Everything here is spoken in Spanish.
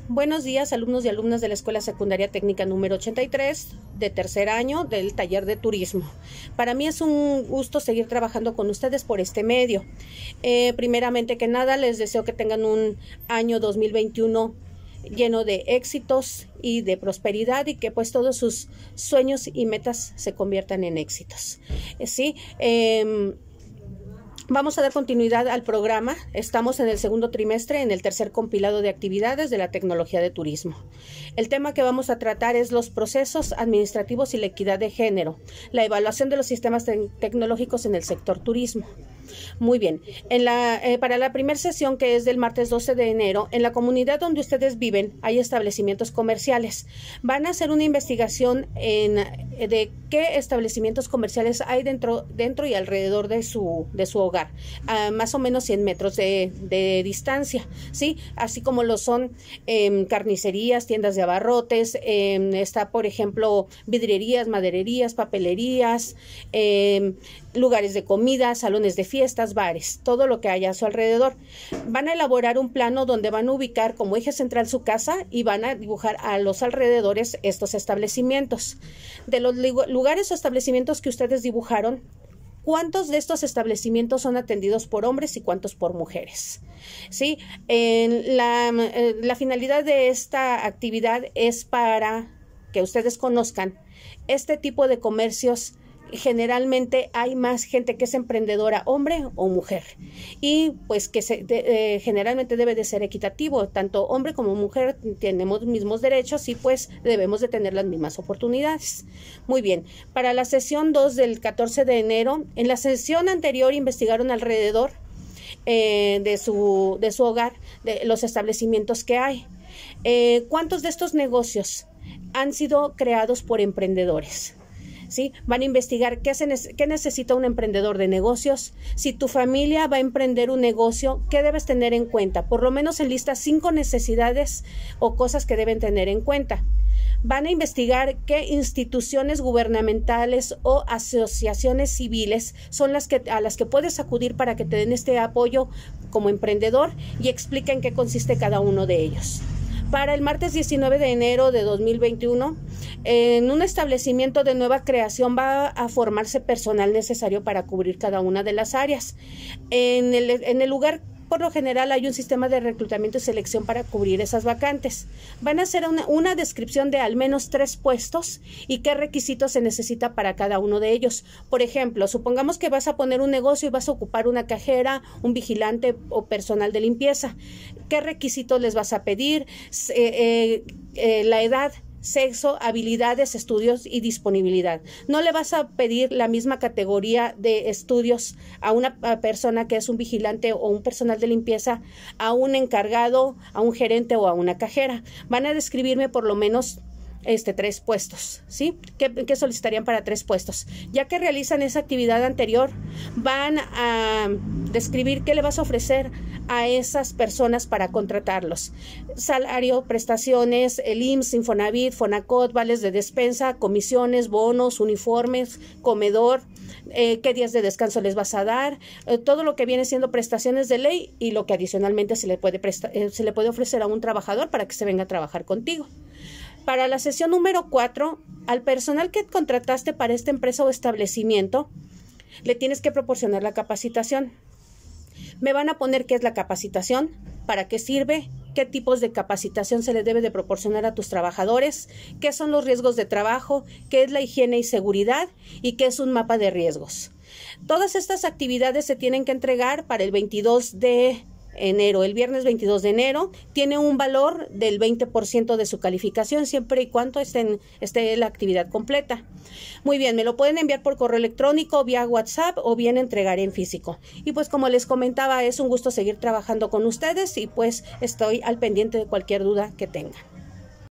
Buenos días, alumnos y alumnas de la Escuela Secundaria Técnica número 83 de tercer año del taller de turismo. Para mí es un gusto seguir trabajando con ustedes por este medio. Primeramente que nada, les deseo que tengan un año 2021 lleno de éxitos y de prosperidad y que pues todos sus sueños y metas se conviertan en éxitos. Vamos a dar continuidad al programa. Estamos en el segundo trimestre, en el tercer compilado de actividades de la tecnología de turismo. El tema que vamos a tratar es los procesos administrativos y la equidad de género, la evaluación de los sistemas tecnológicos en el sector turismo. Muy bien, para la primera sesión, que es del martes 12 de enero, en la comunidad donde ustedes viven hay establecimientos comerciales. Van a hacer una investigación de qué establecimientos comerciales hay dentro y alrededor de su hogar, a más o menos 100 metros de distancia, ¿sí? Así como lo son carnicerías, tiendas de abarrotes, está, por ejemplo, vidrierías, madererías, papelerías, lugares de comida, salones de fiestas, bares, todo lo que haya a su alrededor. Van a elaborar un plano donde van a ubicar como eje central su casa y van a dibujar a los alrededores estos establecimientos. De los lugares o establecimientos que ustedes dibujaron, ¿cuántos de estos establecimientos son atendidos por hombres y cuántos por mujeres? ¿Sí? La finalidad de esta actividad es para que ustedes conozcan este tipo de comercios. Generalmente hay más gente que es emprendedora, hombre o mujer, y pues que generalmente debe de ser equitativo, tanto hombre como mujer tenemos mismos derechos y pues debemos de tener las mismas oportunidades. Muy bien, para la sesión 2 del 14 de enero, en la sesión anterior investigaron alrededor de su hogar, de los establecimientos que hay. ¿Cuántos de estos negocios han sido creados por emprendedores? ¿Sí? Van a investigar qué necesita un emprendedor de negocios. Si tu familia va a emprender un negocio, ¿qué debes tener en cuenta? Por lo menos enlista 5 necesidades o cosas que deben tener en cuenta. Van a investigar qué instituciones gubernamentales o asociaciones civiles son a las que puedes acudir para que te den este apoyo como emprendedor y explica en qué consiste cada uno de ellos. Para el martes 19 de enero de 2021, en un establecimiento de nueva creación va a formarse personal necesario para cubrir cada una de las áreas. En el lugar, por lo general, hay un sistema de reclutamiento y selección para cubrir esas vacantes. Van a hacer una descripción de al menos 3 puestos y qué requisitos se necesita para cada uno de ellos. Por ejemplo, supongamos que vas a poner un negocio y vas a ocupar una cajera, un vigilante o personal de limpieza. ¿Qué requisitos les vas a pedir? La edad, sexo, habilidades, estudios y disponibilidad. No le vas a pedir la misma categoría de estudios a una persona que es un vigilante o un personal de limpieza, a un encargado, a un gerente o a una cajera. Van a describirme por lo menos 3 puestos, ¿sí? ¿Qué solicitarían para 3 puestos? Ya que realizan esa actividad anterior, van a describir qué le vas a ofrecer a esas personas para contratarlos. Salario, prestaciones, el IMSS, Infonavit, Fonacot, vales de despensa, comisiones, bonos, uniformes, comedor, qué días de descanso les vas a dar, todo lo que viene siendo prestaciones de ley y lo que adicionalmente se le puede ofrecer a un trabajador para que se venga a trabajar contigo. Para la sesión número 4, al personal que contrataste para esta empresa o establecimiento, le tienes que proporcionar la capacitación. Me van a poner qué es la capacitación, para qué sirve, qué tipos de capacitación se le debe de proporcionar a tus trabajadores, qué son los riesgos de trabajo, qué es la higiene y seguridad y qué es un mapa de riesgos. Todas estas actividades se tienen que entregar para el 22 de enero, el viernes 22 de enero, tiene un valor del 20% de su calificación, siempre y cuando esté la actividad completa. Muy bien, me lo pueden enviar por correo electrónico, vía WhatsApp o bien entregar en físico. Y pues como les comentaba, es un gusto seguir trabajando con ustedes y pues estoy al pendiente de cualquier duda que tengan.